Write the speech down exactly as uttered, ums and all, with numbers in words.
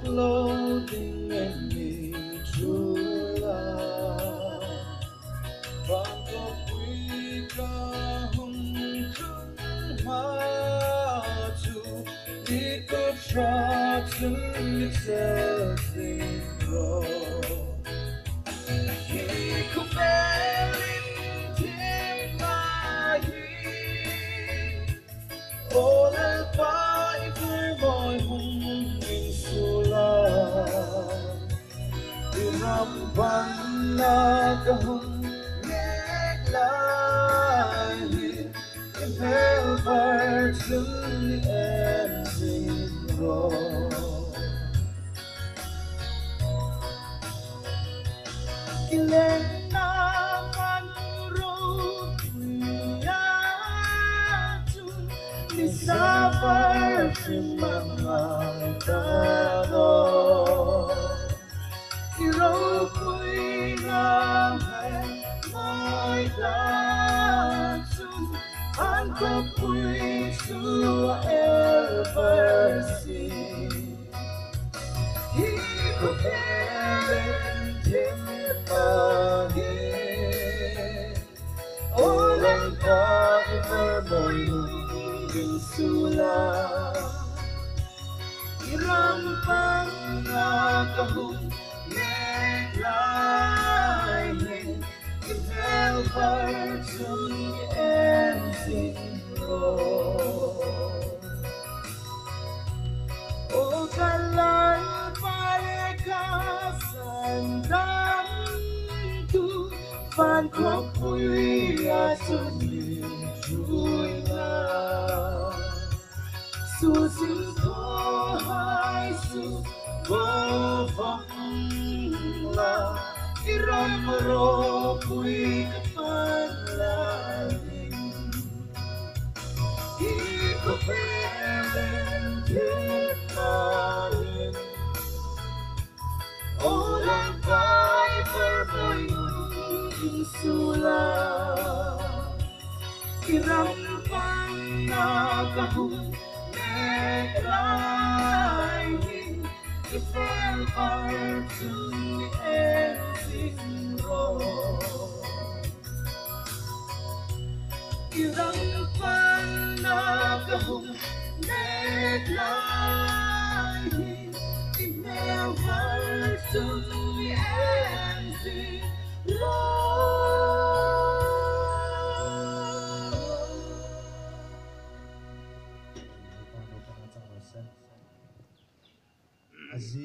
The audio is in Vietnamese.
floating in me true love. Vàng có quý ca hùng khăn mà chu đi có tra chân lịch sẽ tình rồi. Khi không về linh thiên mà hi ô lên vai với môi hùng mình su la đi rắm văn na ca hùng nghe lại em theo vai chân em xin rồi. Kilena manurut niatun di sabar simangantado irokui namen mai datun angkopui sua elversi hikopelen Olen ka ivermoy ng sula Irampang nakahong Neglahin Ivel partsum enzingro O kalan palekasan Phan khóc vui là cho niềm vui nào su xin thô hai su vô vọng là iram ro vui các bạn là khi có vẻ lên thiết mà lên ô lan vai vơi vơi Sula Irampang nakahong Neglahin Ifel partsum enzingro Irampang nakahong Neglahin Ifel partsum enzingro